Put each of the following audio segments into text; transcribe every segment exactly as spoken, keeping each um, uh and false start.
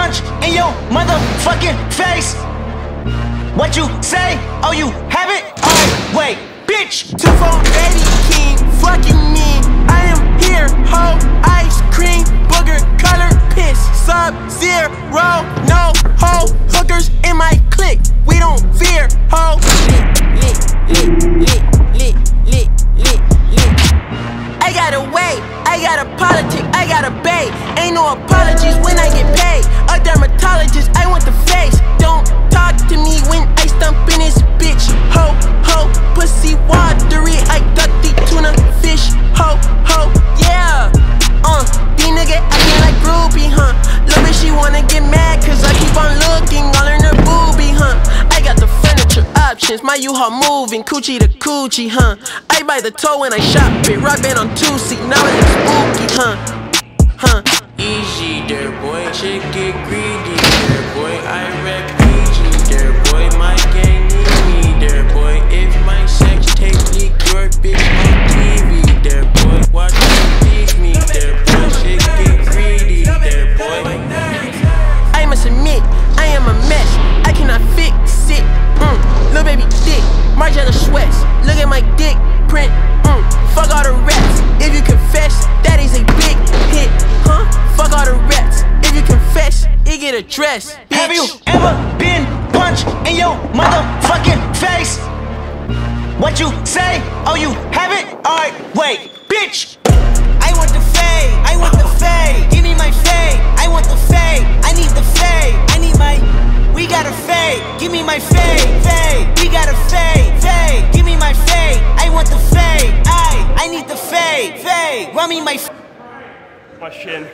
punch in your motherfucking face. What you say? Oh, you have it? Oh, wait, bitch. Two-phone baby king, fucking me. I am here, ho. Ice cream, booger, color, piss. Sub-zero, no ho. Hookers in my clique, we don't fear, ho. Lit, lit, lit, lit, lit, lit, lit. I got a way, I got a politic, I got a bay. Ain't no apologies when I get paid. A dermatologist, I want the face. Don't talk to me when I stump in this bitch. Ho, ho, pussy watery. I got the tuna fish. Ho, ho, yeah. Uh, B nigga acting like groupie, huh? Little bitch, she wanna get mad cause I keep on looking all in her boobie, huh? I got the furniture options, my U-Haul moving, coochie to coochie, huh? I buy the toe when I shop it, rock band on two seat, now it looks spooky, huh? Huh? Easy there, boy, shit get greedy there, boy. I rap easy there, boy. My gang need me there, boy. If my sex tape leak your bitch on T V there, boy. Watch me leave me there, boy. Shit get greedy there, boy. I must admit, I am a mess. I cannot fix it. Mm, little baby dick, Margiela sweats. Look at my dick print. Mm, fuck all the rats. If you confess, that is a big hit, huh? Fuck all the rats. If you confess, it get addressed. Bitch. Have you ever been punched in your motherfucking face? What you say? Oh, you have it? Alright, wait, bitch. I want the fade, I want the fade. Give me my fade, I want the fade. I need the fade, I need my. We got a fade, give me my fade, fade. We got a fade, fade. Give me my fade, I want the fade. I, I need the fade, fade. Run me my. My shin.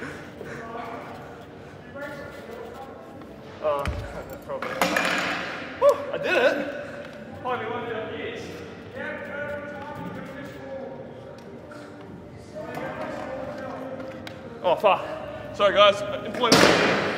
Uh, probably. Whew, I did it. Hardly one of the years. Oh fuck. Sorry guys, employment.